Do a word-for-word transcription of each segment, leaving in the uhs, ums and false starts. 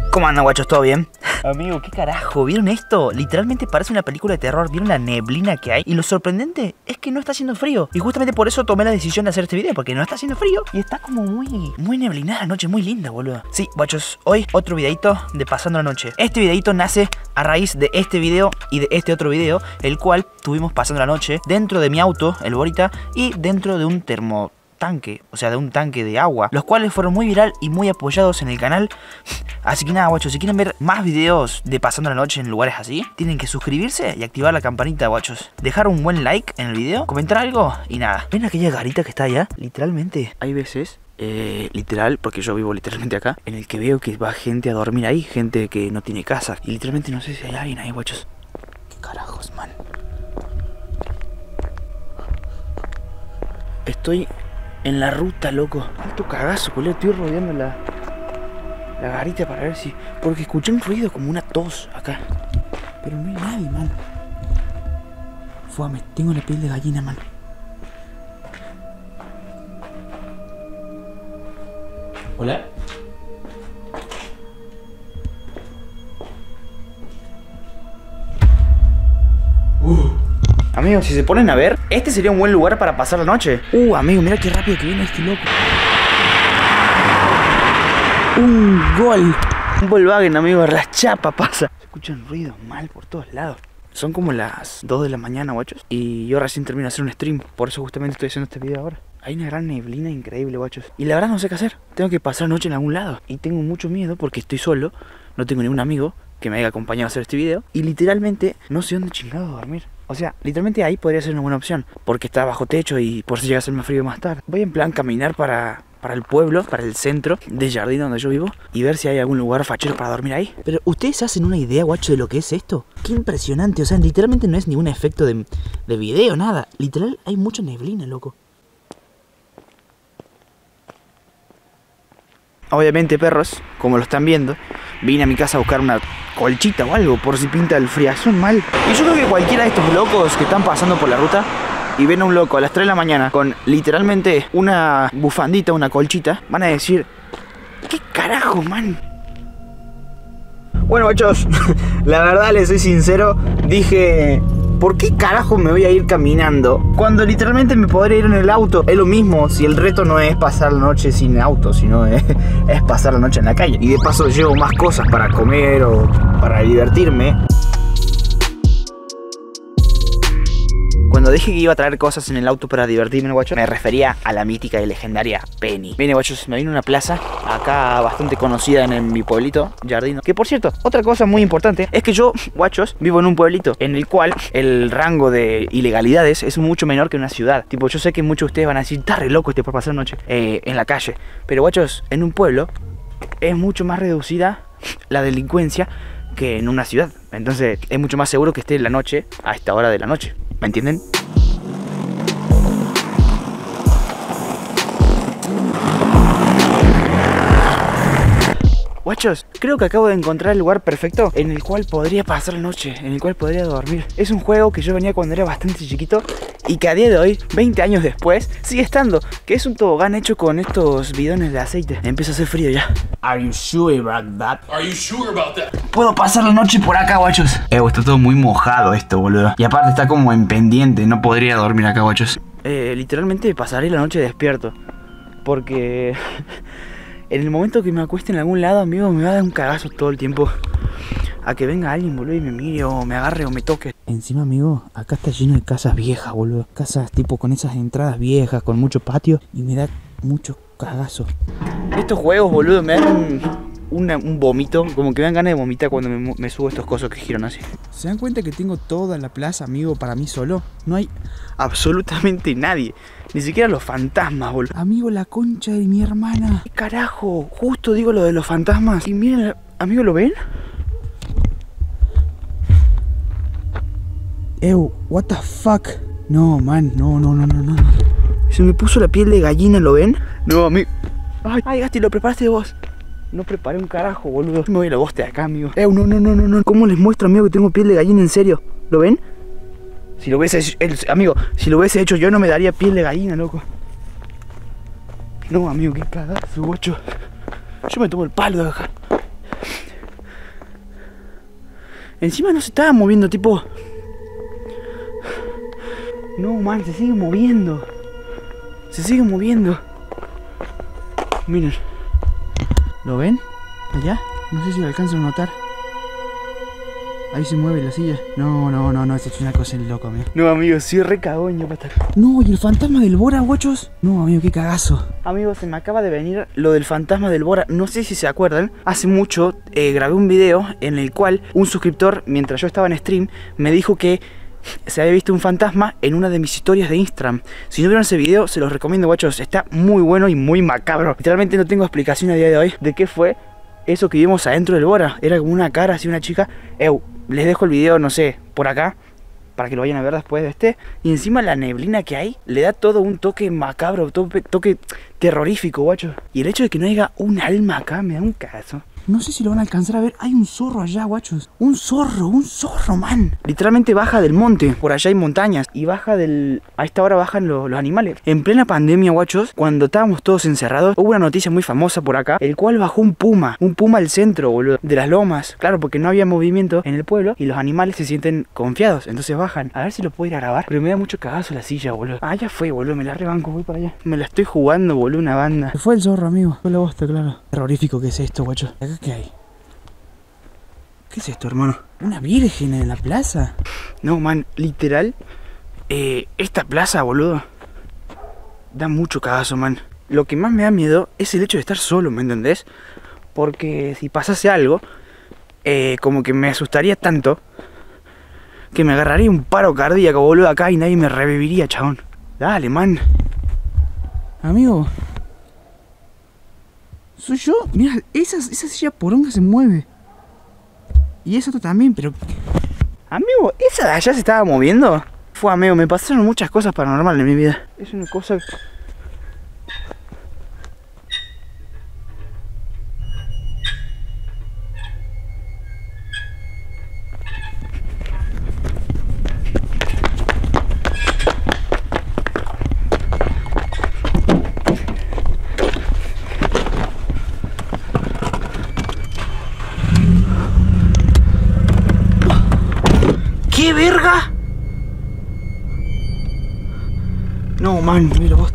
¿Cómo andan, guachos? ¿Todo bien? Amigo, ¿qué carajo? ¿Vieron esto? Literalmente parece una película de terror. ¿Vieron la neblina que hay? Y lo sorprendente es que no está haciendo frío. Y justamente por eso tomé la decisión de hacer este video, porque no está haciendo frío. Y está como muy, muy neblinada la noche, muy linda, boludo. Sí, guachos, hoy otro videito de Pasando la Noche. Este videito nace a raíz de este video y de este otro video, el cual tuvimos pasando la noche dentro de mi auto, el Borita, y dentro de un termo... tanque, o sea, de un tanque de agua, los cuales fueron muy viral y muy apoyados en el canal. Así que nada, guachos, si quieren ver más videos de Pasando la Noche en lugares así, tienen que suscribirse y activar la campanita, guachos. Dejar un buen like en el video, comentar algo y nada. ¿Ven aquella garita que está allá? Literalmente, hay veces... Eh, literal, porque yo vivo literalmente acá, en el que veo que va gente a dormir ahí, gente que no tiene casa. Y literalmente no sé si hay alguien ahí, guachos. ¿Qué carajos, man? Estoy... en la ruta, loco. Alto cagazo, boludo. Estoy rodeando la, la garita para ver si... porque escuché un ruido como una tos acá. Pero no hay nadie, man. Fuame, tengo la piel de gallina, man. Hola. Uh. Amigos, si se ponen a ver, este sería un buen lugar para pasar la noche. Uh, amigo, mira qué rápido que viene este loco. Un gol. Un Volkswagen, amigo, la chapa pasa. Se escuchan ruidos mal por todos lados. Son como las dos de la mañana, guachos. Y yo recién termino de hacer un stream. Por eso justamente estoy haciendo este video ahora. Hay una gran neblina increíble, guachos. Y la verdad no sé qué hacer. Tengo que pasar la noche en algún lado. Y tengo mucho miedo porque estoy solo. No tengo ningún amigo que me haya acompañado a hacer este video. Y literalmente no sé dónde chingado dormir. O sea, literalmente ahí podría ser una buena opción, porque está bajo techo y por si llega a ser más frío más tarde. Voy en plan caminar para, para el pueblo, para el centro de Jardín donde yo vivo, y ver si hay algún lugar fachero para dormir ahí. Pero ¿ustedes hacen una idea, guacho, de lo que es esto? Qué impresionante, o sea, literalmente no es ningún efecto de, de video, nada. Literal, hay mucha neblina, loco. Obviamente, perros, como lo están viendo, vine a mi casa a buscar una colchita o algo por si pinta el friazón mal. Y yo creo que cualquiera de estos locos que están pasando por la ruta y ven a un loco a las tres de la mañana con literalmente una bufandita, una colchita, van a decir: ¿qué carajo, man? Bueno, muchachos, la verdad les soy sincero, dije... ¿por qué carajo me voy a ir caminando cuando literalmente me podría ir en el auto? Es lo mismo si el reto no es pasar la noche sin auto, sino es, es pasar la noche en la calle. Y de paso llevo más cosas para comer o para divertirme. Cuando dije que iba a traer cosas en el auto para divertirme, guachos, me refería a la mítica y legendaria Penny. Miren, guachos, me vine a una plaza acá bastante conocida en, el, mi pueblito, Jardín. Que por cierto, otra cosa muy importante es que yo, guachos, vivo en un pueblito en el cual el rango de ilegalidades es mucho menor que en una ciudad. Tipo, yo sé que muchos de ustedes van a decir: está re loco este por pasar noche eh, en la calle. Pero, guachos, en un pueblo es mucho más reducida la delincuencia que en una ciudad. Entonces es mucho más seguro que esté en la noche a esta hora de la noche. ¿Me entienden? Guachos, creo que acabo de encontrar el lugar perfecto en el cual podría pasar la noche, en el cual podría dormir. Es un juego que yo venía cuando era bastante chiquito y que a día de hoy, veinte años después, sigue estando. Que es un tobogán hecho con estos bidones de aceite. Empieza a hacer frío ya. Are you sure about that? Are you sure about that? Puedo pasar la noche por acá, guachos. Eh, está todo muy mojado esto, boludo. Y aparte está como en pendiente, no podría dormir acá, guachos. Eh, literalmente pasaré la noche despierto. Porque... en el momento que me acueste en algún lado, amigo, me va a dar un cagazo todo el tiempo. A que venga alguien, boludo, y me mire o me agarre o me toque. Encima, amigo, acá está lleno de casas viejas, boludo. Casas tipo con esas entradas viejas, con mucho patio. Y me da mucho cagazo. Estos juegos, boludo, me dan un, una, un vómito. Como que me dan ganas de vomitar cuando me, me subo estos cosos que giran así. ¿Se dan cuenta que tengo toda la plaza, amigo, para mí solo? No hay absolutamente nadie. Ni siquiera los fantasmas, boludo. Amigo, la concha de mi hermana. ¿Qué carajo? Justo digo lo de los fantasmas. Y miren, amigo, ¿lo ven? Ew, what the fuck. No, man, no, no, no, no, no. Se me puso la piel de gallina, ¿lo ven? No, amigo. Ay, ay, Gasti, lo preparaste vos. No preparé un carajo, boludo. Me voy a la voz de acá, amigo. Ew, no, no, no, no, no. ¿Cómo les muestro, amigo, que tengo piel de gallina en serio? ¿Lo ven? Si lo hubiese hecho, el, amigo, si lo hubiese hecho yo no me daría piel de gallina, loco. No, amigo, qué cagazo, guacho. Yo me tomo el palo de acá. Encima no se estaba moviendo, tipo... No, man, se sigue moviendo. Se sigue moviendo. Miren. ¿Lo ven? Allá. No sé si lo alcanzan a notar. Ahí se mueve la silla. No, no, no, no, esto es una cosa de loco, amigo. No, amigo, sí, re cagón, yo para estar. No, ¿y el fantasma del Bora, guachos? No, amigo, qué cagazo. Amigos, se me acaba de venir lo del fantasma del Bora. No sé si se acuerdan. Hace mucho eh, grabé un video en el cual un suscriptor, mientras yo estaba en stream, me dijo que se había visto un fantasma en una de mis historias de Instagram. Si no vieron ese video, se los recomiendo, guachos. Está muy bueno y muy macabro. Literalmente no tengo explicación a día de hoy de qué fue eso que vimos adentro del Bora. Era como una cara así, una chica. Eu, les dejo el video, no sé, por acá, para que lo vayan a ver después de este. Y encima la neblina que hay le da todo un toque macabro, toque, toque terrorífico, guacho. Y el hecho de que no haya un alma acá me da un cagazo. No sé si lo van a alcanzar a ver. Hay un zorro allá, guachos. Un zorro, un zorro, man. Literalmente baja del monte. Por allá hay montañas. Y baja del... A esta hora bajan los, los animales. En plena pandemia, guachos, cuando estábamos todos encerrados, hubo una noticia muy famosa por acá, el cual bajó un puma. Un puma al centro, boludo, de las lomas. Claro, porque no había movimiento en el pueblo y los animales se sienten confiados. Entonces bajan. A ver si lo puedo ir a grabar. Pero me da mucho cagazo la silla, boludo. Ah, ya fue, boludo. Me la rebanco, voy para allá. Me la estoy jugando, boludo, una banda. Se fue el zorro, amigo. Fue la bosta, claro. Terrorífico que es esto, guacho. ¿Qué hay? ¿Qué es esto, hermano? ¿Una virgen en la plaza? No, man, literal. Eh, esta plaza, boludo, da mucho cagazo, man. Lo que más me da miedo es el hecho de estar solo, ¿me entendés? Porque si pasase algo, eh, como que me asustaría tanto que me agarraría un paro cardíaco, boludo, acá y nadie me reviviría, chabón. Dale, man. Amigo. ¿Soy yo? Mira, esa, esa silla poronga se mueve. Y eso también, pero... Amigo, ¿esa de allá se estaba moviendo? Fue, amigo, me pasaron muchas cosas paranormales en mi vida. Es una cosa... ¿Qué verga? No, man, mira vos.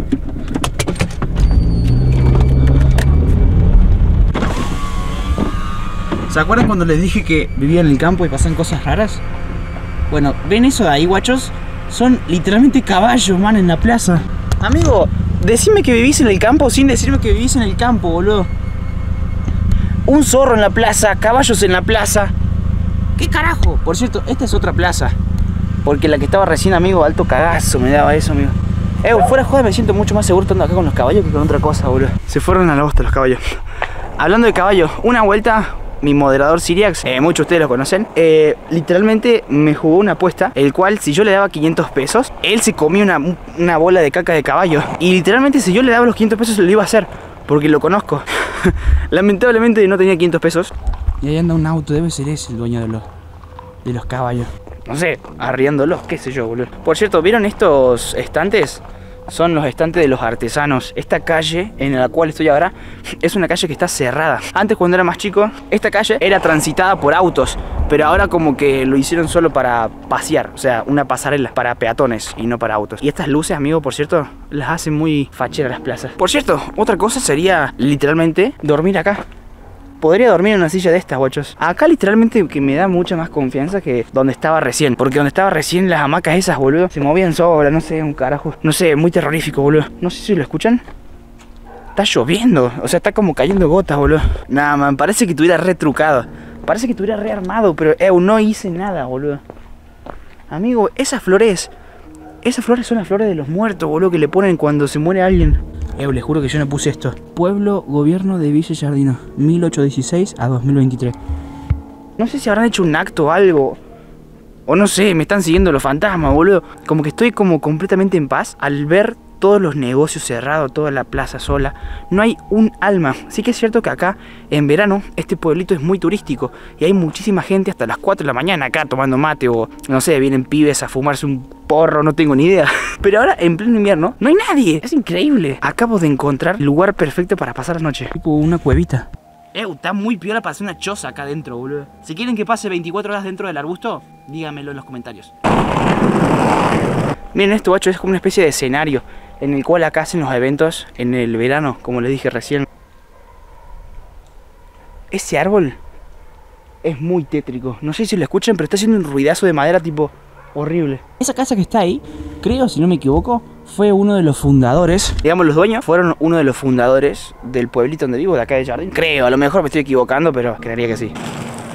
¿Se acuerdan cuando les dije que vivía en el campo y pasan cosas raras? Bueno, ¿ven eso de ahí, guachos? Son literalmente caballos, man, en la plaza. Amigo, decime que vivís en el campo sin decirme que vivís en el campo, boludo. Un zorro en la plaza, caballos en la plaza. ¿Qué carajo? Por cierto, esta es otra plaza. Porque la que estaba recién, amigo, alto cagazo me daba eso, amigo. Eh, fuera de joda, me siento mucho más seguro estando acá con los caballos que con otra cosa, boludo. Se fueron a la bosta los caballos. Hablando de caballos, una vuelta, mi moderador Siriax, eh, muchos de ustedes lo conocen, eh, literalmente me jugó una apuesta, el cual si yo le daba quinientos pesos, él se comía una, una bola de caca de caballo. Y literalmente si yo le daba los quinientos pesos, lo iba a hacer, porque lo conozco. Lamentablemente no tenía quinientos pesos. Y ahí anda un auto, debe ser ese el dueño de los, de los caballos. No sé, arriándolos, qué sé yo, boludo. Por cierto, ¿vieron estos estantes? Son los estantes de los artesanos. Esta calle en la cual estoy ahora es una calle que está cerrada. Antes, cuando era más chico, esta calle era transitada por autos, pero ahora como que lo hicieron solo para pasear. O sea, una pasarela para peatones y no para autos. Y estas luces, amigo, por cierto, las hacen muy facheras las plazas. Por cierto, otra cosa sería literalmente dormir acá. Podría dormir en una silla de estas, guachos. Acá literalmente que me da mucha más confianza que donde estaba recién. Porque donde estaba recién las hamacas esas, boludo, se movían solas, no sé, un carajo. No sé, muy terrorífico, boludo. No sé si lo escuchan. Está lloviendo, o sea, está como cayendo gotas, boludo. Nada, man, parece que estuviera retrucado. Parece que estuviera rearmado, pero eh, no hice nada, boludo. Amigo, esas flores... Esas flores son las flores de los muertos, boludo, que le ponen cuando se muere alguien. Eh, les juro que yo no puse esto. Pueblo, gobierno de Villa Giardino, mil ochocientos dieciséis a dos mil veintitrés. No sé si habrán hecho un acto o algo. O no sé, me están siguiendo los fantasmas, boludo. Como que estoy como completamente en paz al ver todos los negocios cerrados, toda la plaza sola. No hay un alma. Sí que es cierto que acá, en verano, este pueblito es muy turístico. Y hay muchísima gente hasta las cuatro de la mañana acá tomando mate. O, no sé, vienen pibes a fumarse un porro, no tengo ni idea. Pero ahora, en pleno invierno, no hay nadie. Es increíble. Acabo de encontrar el lugar perfecto para pasar la noche. Tipo una cuevita. Eh, está muy piola para hacer una choza acá adentro, boludo. Si quieren que pase veinticuatro horas dentro del arbusto, díganmelo en los comentarios. Miren esto, guacho, es como una especie de escenario en el cual acá hacen los eventos en el verano, como les dije recién. Ese árbol es muy tétrico. No sé si lo escuchan, pero está haciendo un ruidazo de madera tipo horrible. Esa casa que está ahí, creo, si no me equivoco, fue uno de los fundadores. Digamos, los dueños fueron uno de los fundadores del pueblito donde vivo, de acá de Jardín. Creo, a lo mejor me estoy equivocando, pero creería que sí.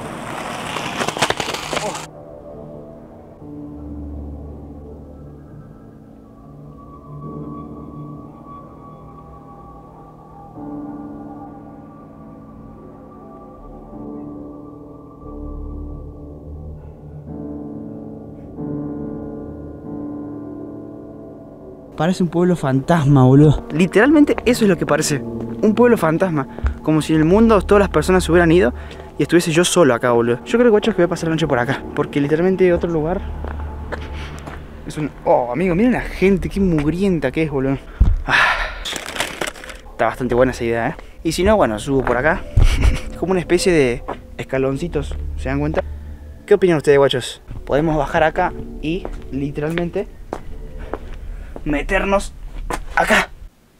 Parece un pueblo fantasma, boludo. Literalmente eso es lo que parece. Un pueblo fantasma. Como si en el mundo todas las personas se hubieran ido y estuviese yo solo acá, boludo. Yo creo, guachos, que voy a pasar la noche por acá. Porque literalmente otro lugar es un... Oh, amigo, miren la gente, qué mugrienta que es, boludo. Ah. Está bastante buena esa idea, ¿eh? Y si no, bueno, subo por acá. Como una especie de escaloncitos, ¿se dan cuenta? ¿Qué opinan ustedes, guachos? Podemos bajar acá y literalmente meternos acá.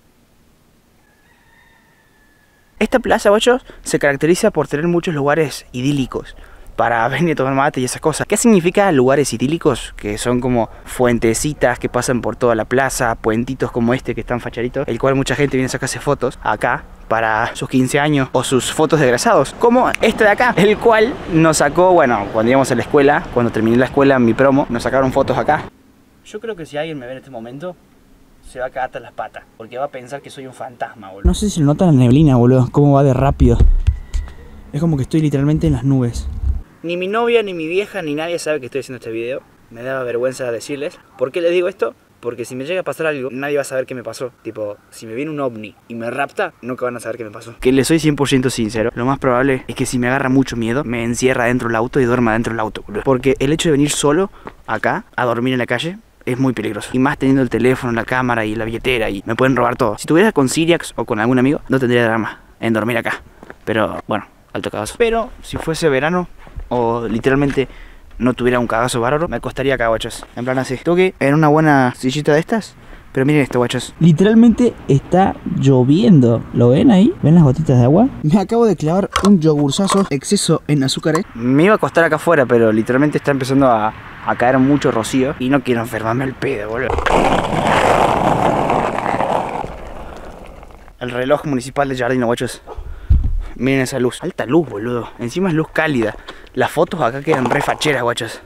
Esta plaza, guachos, se caracteriza por tener muchos lugares idílicos para venir a tomar mate y esas cosas. ¿Qué significa lugares idílicos? Que son como fuentecitas que pasan por toda la plaza, puentitos como este que están fachaditos, el cual mucha gente viene a sacarse fotos acá para sus quince años o sus fotos de egresados, como este de acá, el cual nos sacó, bueno, cuando íbamos a la escuela, cuando terminé la escuela en mi promo, nos sacaron fotos acá. Yo creo que si alguien me ve en este momento, se va a cagar hasta las patas, porque va a pensar que soy un fantasma, boludo. No sé si lo nota la neblina, boludo, cómo va de rápido. Es como que estoy literalmente en las nubes. Ni mi novia, ni mi vieja, ni nadie sabe que estoy haciendo este video. Me da vergüenza decirles. ¿Por qué les digo esto? Porque si me llega a pasar algo, nadie va a saber qué me pasó. Tipo, si me viene un ovni y me rapta, nunca van a saber qué me pasó. Que les soy cien por ciento sincero, lo más probable es que si me agarra mucho miedo, me encierra dentro del auto y duerma dentro del auto, boludo. Porque el hecho de venir solo acá, a dormir en la calle, es muy peligroso. Y más teniendo el teléfono, la cámara y la billetera, y me pueden robar todo. Si estuviera con Siriax o con algún amigo, no tendría drama en dormir acá. Pero, bueno, alto cagazo. Pero, si fuese verano, o literalmente no tuviera un cagazo bárbaro, me acostaría acá, guachos. En plan así. Toque en una buena sillita de estas. Pero miren esto, guachos. Literalmente está lloviendo. ¿Lo ven ahí? ¿Ven las gotitas de agua? Me acabo de clavar un yogurzazo exceso en azúcares. Me iba a acostar acá afuera, pero literalmente está empezando a, a caer mucho rocío. Y no quiero enfermarme el pedo, boludo. El reloj municipal de Jardín, guachos. Miren esa luz. Alta luz, boludo. Encima es luz cálida. Las fotos acá quedan re facheras, guachos.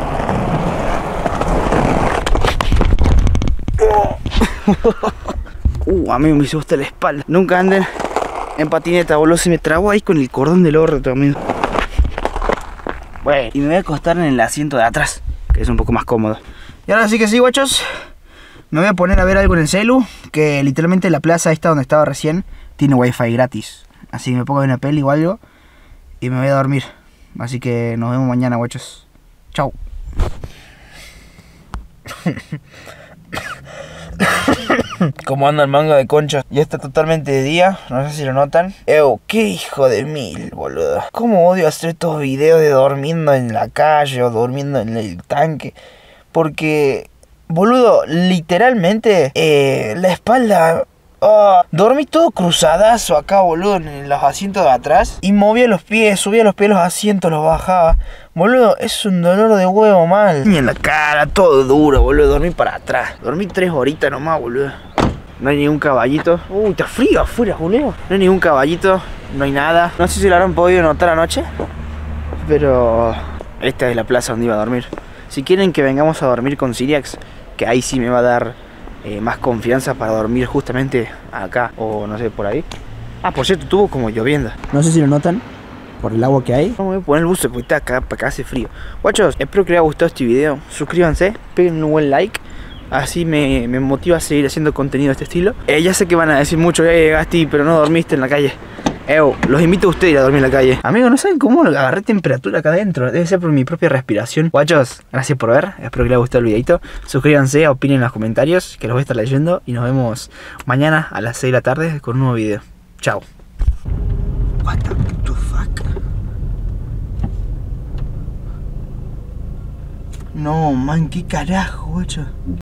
Uh, a mí me asusta la espalda. Nunca anden en patineta, boludo. Se me trabó ahí con el cordón del orto, amigo. Bueno, y me voy a acostar en el asiento de atrás, que es un poco más cómodo. Y ahora sí que sí, guachos. Me voy a poner a ver algo en el celu. Que literalmente la plaza esta donde estaba recién tiene wifi gratis. Así que me pongo a ver una peli o algo y me voy a dormir. Así que nos vemos mañana, guachos. Chau. Como anda el mango de concha. Ya está totalmente de día. No sé si lo notan. Ew, qué hijo de mil, boludo. Cómo odio hacer estos videos de durmiendo en la calle o durmiendo en el tanque. Porque, boludo, literalmente eh, la espalda... Oh, dormí todo cruzadazo acá, boludo, en los asientos de atrás. Y movía los pies, subía los pies los asientos, los bajaba. Boludo, es un dolor de huevo mal. Y en la cara, todo duro, boludo. Dormí para atrás. Dormí tres horitas nomás, boludo. No hay ningún caballito. Uy, está frío afuera, boludo. No hay ningún caballito, no hay nada. No sé si lo habrán podido notar anoche, pero esta es la plaza donde iba a dormir. Si quieren que vengamos a dormir con Siriax, que ahí sí me va a dar Eh, más confianza para dormir justamente acá o no sé, por ahí. Ah, por cierto, estuvo como lloviendo. No sé si lo notan por el agua que hay. Vamos a poner el buzo porque está acá, para acá hace frío. Guachos, espero que les haya gustado este video. Suscríbanse, peguen un buen like. Así me, me motiva a seguir haciendo contenido de este estilo. eh, Ya sé que van a decir mucho, eh, Gasti, pero no dormiste en la calle. Ew, los invito a ustedes a ir a dormir en la calle. Amigos, no saben cómo agarré temperatura acá adentro. Debe ser por mi propia respiración. Guachos, gracias por ver. Espero que les haya gustado el videito. Suscríbanse, opinen en los comentarios, que los voy a estar leyendo. Y nos vemos mañana a las seis de la tarde con un nuevo video. Chao. What the... No, man, qué carajo, guacho.